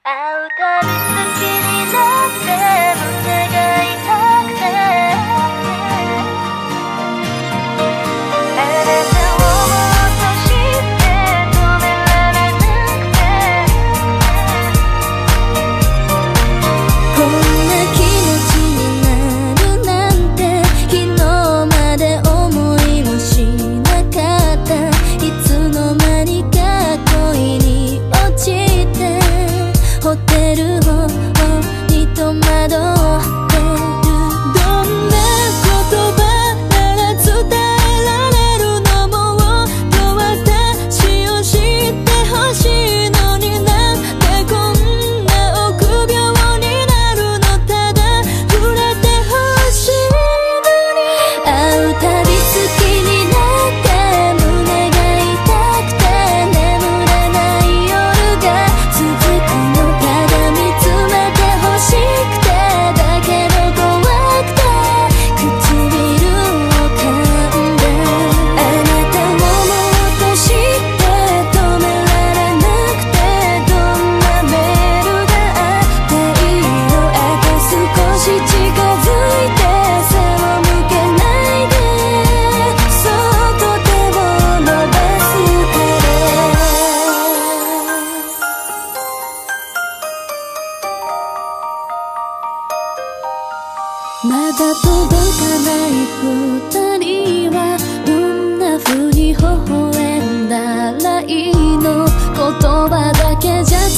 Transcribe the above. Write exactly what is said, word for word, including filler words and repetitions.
会うたび好きになって胸が痛くて、あなたをもっと知って止められなくて、 こんな気持ちになるなんて昨日まで思いもしなかった。いつの間にか恋に落ちてホテル方に戸惑ってる。どんな言葉なら伝えられるの、もっと私を知ってほしいのに、なんでこんな臆病になるの。ただ触れてほしいのに、会うたび好きになって胸が痛くて眠れない夜が続くの。ただ見つめてほしくて、だけど怖くて唇を噛んだ。あなたをもっと知って止められなくて、どんなメールがあっていいの。あと少し近づいて背を向けないで、そっと手を伸ばすから。まだ届かない二人はどんな風に微笑んだらいいの。言葉だけじゃ